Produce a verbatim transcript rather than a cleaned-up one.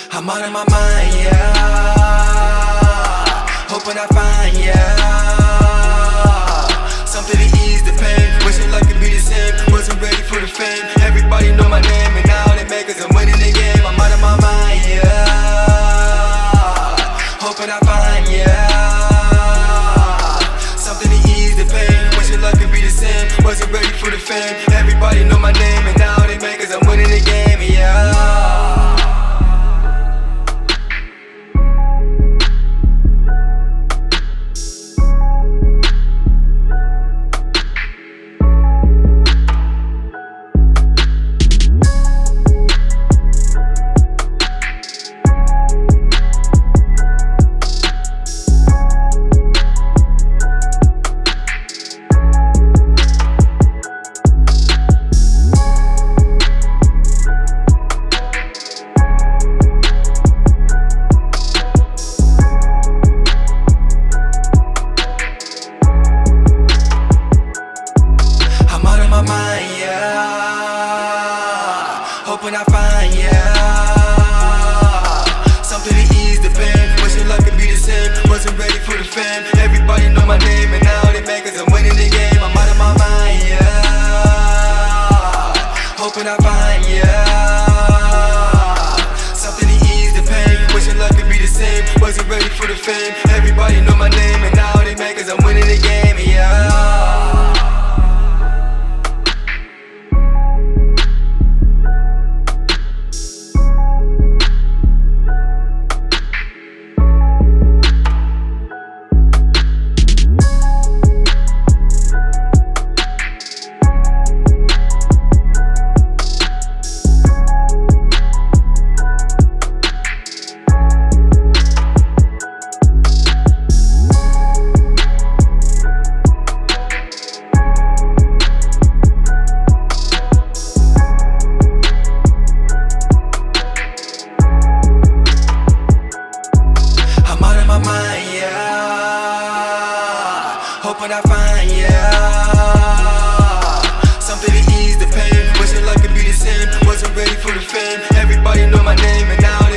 I'm out of my mind, yeah. Hoping I find, yeah, something to ease the pain. Wishing life could be the same. Wasn't ready for the fame. Everybody know my name, and now they make us I'm winning the game. I'm out of my mind, yeah. Hoping I find, yeah, something to ease the pain. Wishing life could be the same. Wasn't ready for the fame. Everybody know my name, and now they make us I'm winning the game, yeah. Hoping I find, yeah, something to ease the pain. Wishing life could be the same. Wasn't ready for the fame. Everybody know my name, and now they make us I'm winning the game. I'm out of my mind, yeah. Hoping I find, yeah, something to ease the pain. Wishing life could be the same. Wasn't ready for the fame. Everybody know my name, and now they make us I'm winning the game, yeah. Hoping I find, yeah, something to ease the pain. Wishing life could be the same. Wasn't ready for the fame. Everybody know my name, and now